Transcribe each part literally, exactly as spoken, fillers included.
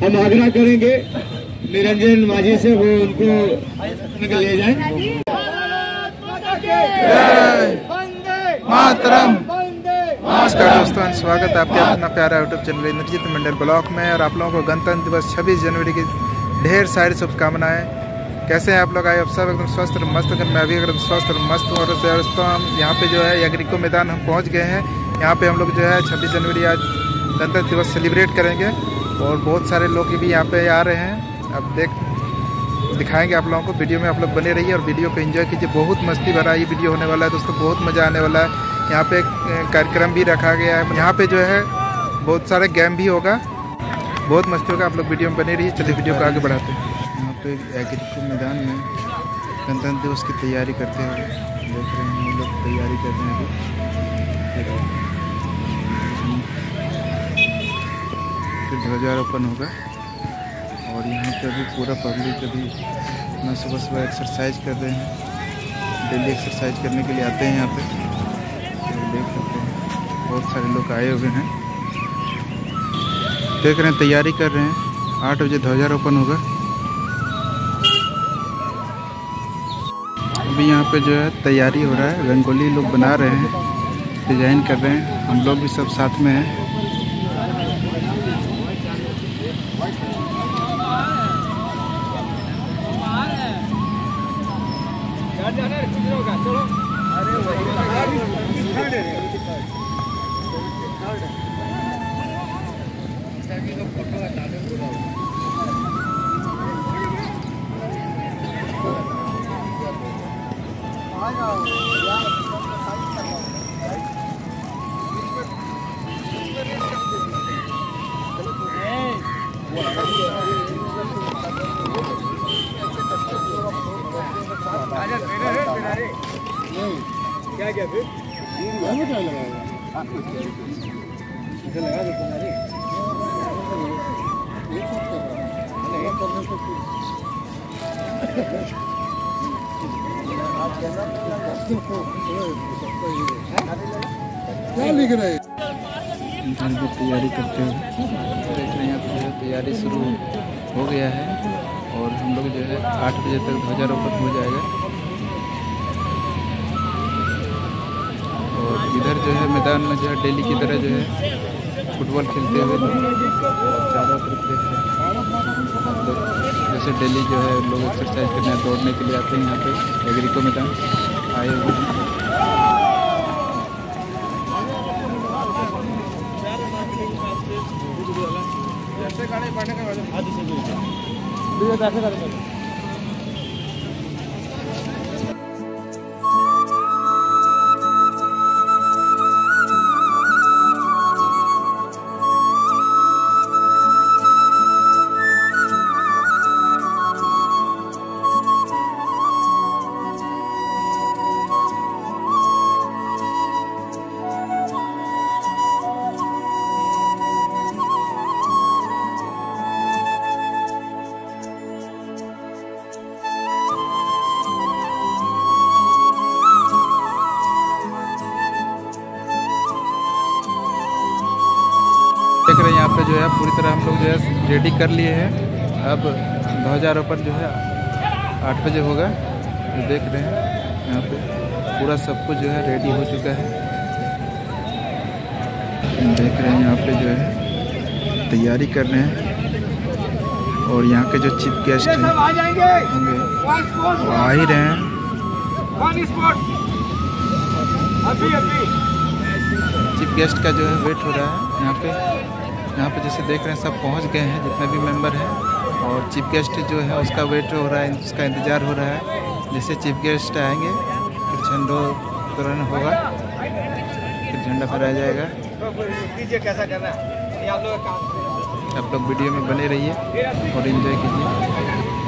हम आग्रह करेंगे निरंजन माझी से, वो उनको उनको ले जाएं। मातरम। नमस्कार दोस्तों, स्वागत है आपके अपना प्यारा YouTube channel Indrajeet Mandal block में। और आप लोगों को गणतंत्र दिवस छब्बीस जनवरी की ढेर सारी शुभकामनाएं। कैसे हैं आप लोग? आए आप सब एकदम स्वस्थ और मस्त। अगर मैं भी एकदम स्वस्थ और मस्त हूँ। और दोस्तों हम यहाँ पे जो है एग्रीको मैदान हम पहुँच गए हैं। यहाँ पे हम लोग जो है छब्बीस जनवरी आज गणतंत्र दिवस सेलिब्रेट करेंगे और बहुत सारे लोग भी यहाँ पे आ रहे हैं। अब देख दिखाएंगे आप लोगों को। वीडियो में आप लोग बने रहिए और वीडियो को एंजॉय कीजिए। बहुत मस्ती भरा ये वीडियो होने वाला है दोस्तों, बहुत मज़ा आने वाला है। यहाँ पे कार्यक्रम भी रखा गया है। यहाँ पे जो है बहुत सारे गेम भी होगा, बहुत मस्ती होगा। आप लोग वीडियो में बने रहिए। चलिए वीडियो को आगे बढ़ाते हैं। यहाँ पे एग्रीको मैदान में गणतंत्र दिवस की तैयारी करते हुए देख रहे हैं हम लोग। तैयारी कर रहे हैं फिर ध्वजारोपण होगा। और यहाँ पे अभी पूरा पब्लिक अभी अपना सुबह सुबह एक्सरसाइज कर रहे हैं। डेली एक्सरसाइज करने के लिए आते हैं यहाँ पे। तो देख सकते हैं बहुत सारे लोग आए हुए हैं। देख रहे हैं तैयारी कर रहे हैं। आठ बजे ध्वजारोपण होगा। अभी यहाँ पे जो है तैयारी हो रहा है। रंगोली लोग बना रहे हैं, डिजाइन कर रहे हैं। हम लोग भी सब साथ में हैं। क्या क्या फिर क्या लगाएगा आपको इधर लगा दो तुम्हारे एक साथ कर रहा है करने से क्या लिख रहे हैं? तैयारी करते हुए देख रहे हैं। यहाँ पे तैयारी शुरू हो गया है और हम लोग जो है आठ बजे तक ध्वजारोपण हो जाएगा। और इधर जो है मैदान में जो है डेली की तरह जो है फुटबॉल खेलते हुए लोग चारों तरफ देख रहे हैं। लोग जैसे डेली जो है लोग एक्सरसाइज करने दौड़ने के लिए आते हैं यहाँ पे एग्रीको मैदान आए हुए हैं। देख रहे हैं यहाँ पे जो है पूरी तरह हम लोग जो है रेडी कर लिए हैं। अब ध्वजारोपण जो है आठ बजे होगा। तो देख रहे हैं यहाँ पे पूरा सब कुछ जो है रेडी हो चुका है। देख रहे हैं यहाँ पे जो है तैयारी कर रहे हैं। और यहाँ के जो चीफ गेस्ट हैं होंगे वो आ ही रहे हैं। चीफ गेस्ट का जो है वेट हो रहा है यहाँ पे। यहाँ पे जैसे देख रहे हैं सब पहुँच गए हैं जितने भी मेंबर हैं। और चीफ गेस्ट जो है उसका वेट हो रहा है, उसका इंतज़ार हो रहा है। जैसे चीफ गेस्ट आएंगे फिर झंडोत्तोलन होगा, फिर झंडा फहराया जाएगा। कैसा करना है आप लोग वीडियो में बने रहिए और एंजॉय कीजिए।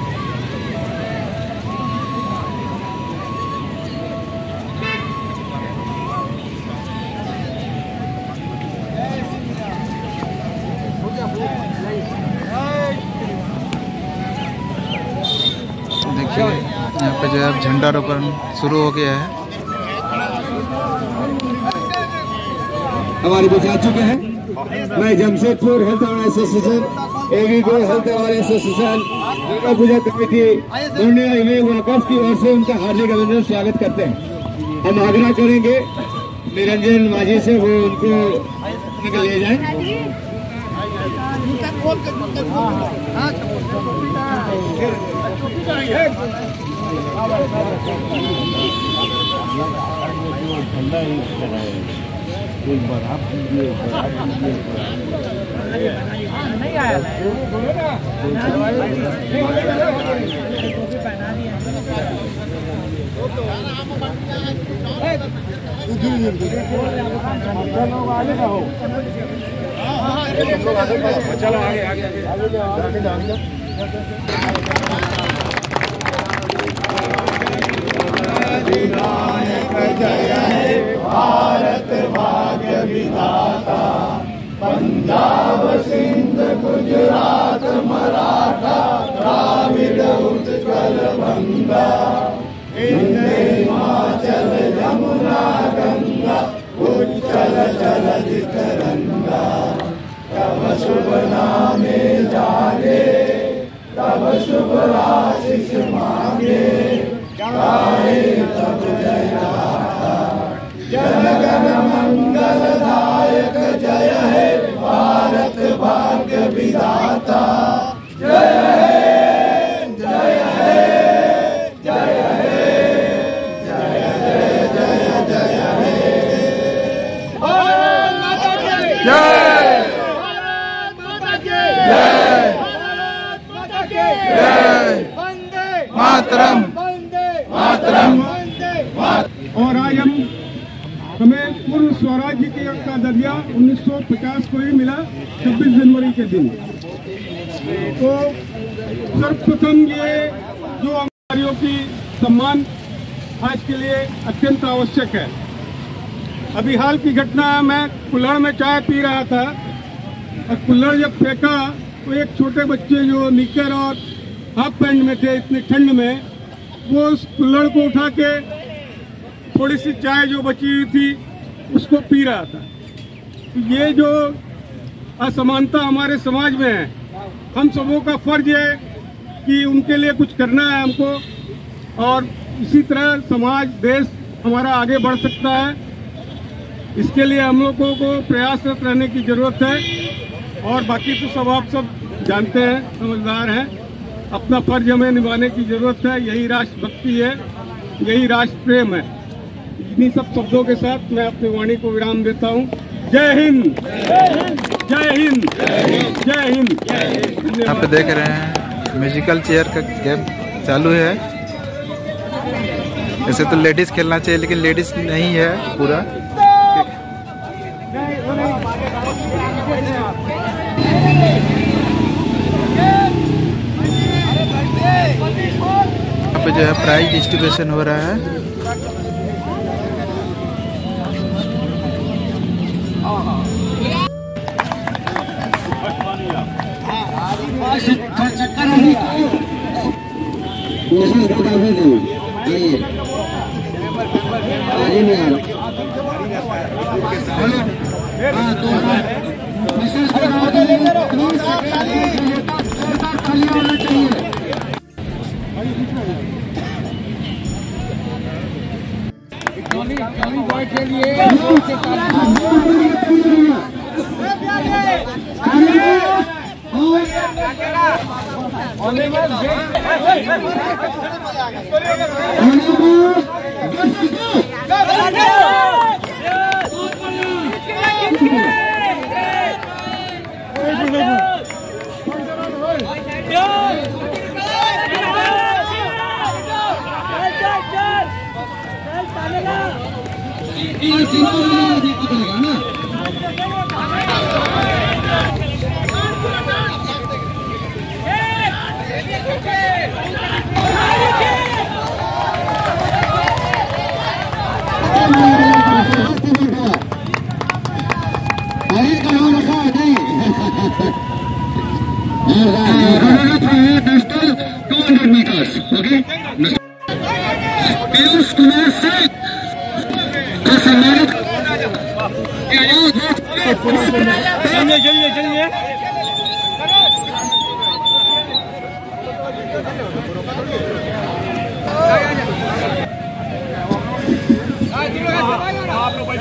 देखिए यहाँ पे जो है झंडारोपण शुरू हो गया है। हमारे बीच आ चुके हैं। मैं जमशेदपुर हेल्थ एसोसिएशन एग्रीगो हेल्थ और एसोसिएशन दुर्गा पूजा कमेटी पूर्णिया वकफ की ओर से उनका हार्दिक अभिनंदन स्वागत करते हैं। हम आग्रह करेंगे निरंजन माझी से वो उनको ले जाएं। एक बार आप दीजिए, एक बार आप दीजिए। नहीं आया चलो आगे आगे आगे विनायक जय हे भारत भाग्य विधाता, पंजाब सिंध गुजरात मराठा द्राविड़ उत्कल बंगा, इंद्र हिमाचल यमुना गंगा उच्चल जलधि तरंगा, तब शुभ नामे जागे तब शुभ आशीष मांगे, गाए तब जय गाथा, जन गण मंगल दायक जय हे भारत भाग्य विधाता, जय हे जय हे जय हे जय जय जय जय हे। भारत माता की जय, भारत माता की जय, भारत माता की जय, वंदे मातरम मातरम। और आज हम हमें पूर्ण स्वराज्य के का दर्जा उन्नीस सौ पचास को ही मिला छब्बीस जनवरी के दिन। तो सर्वप्रथम ये जो हमारियों की सम्मान आज के लिए अत्यंत आवश्यक है। अभी हाल की घटना, मैं कुल्हड़ में चाय पी रहा था और कुल्हड़ जब फेंका तो एक छोटे बच्चे जो निकर और हाफ पैंट में थे इतनी ठंड में, वो उस कुल्हड़ को उठा के थोड़ी सी चाय जो बची हुई थी उसको पी रहा था। तो ये जो असमानता हमारे समाज में है, हम सबों का फर्ज है कि उनके लिए कुछ करना है हमको, और इसी तरह समाज देश हमारा आगे बढ़ सकता है। इसके लिए हम लोगों को प्रयासरत रहने की जरूरत है। और बाकी तो सब आप सब जानते हैं, समझदार हैं, अपना फर्ज हमें निभाने की जरूरत है। यही राष्ट्रभक्ति है, यही राष्ट्र प्रेम है। इन्हीं सब शब्दों के साथ मैं अपनी वाणी को विराम देता हूँ। जय हिंद, जय हिंद, जय हिंद। यहाँ पे देख रहे हैं म्यूजिकल चेयर का गेम चालू है। ऐसे तो लेडीज खेलना चाहिए लेकिन लेडीज नहीं है पूरा। यहाँ पे जो है प्राइज डिस्ट्रीब्यूशन हो रहा है।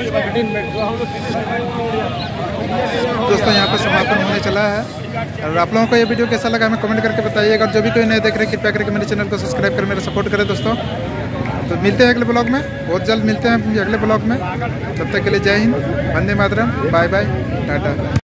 दोस्तों यहाँ पर समापन होने चला है और आप लोगों को ये वीडियो कैसा लगा हमें कमेंट करके बताइएगा। और जो भी कोई नए देख रहे हैं कृपया करके मेरे चैनल को सब्सक्राइब कर मेरा सपोर्ट करें दोस्तों। तो मिलते हैं अगले ब्लॉग में, बहुत जल्द मिलते हैं अगले ब्लॉग में। तब तक के लिए जय हिंद, वंदे मातरम, बाय बाय, टाटा।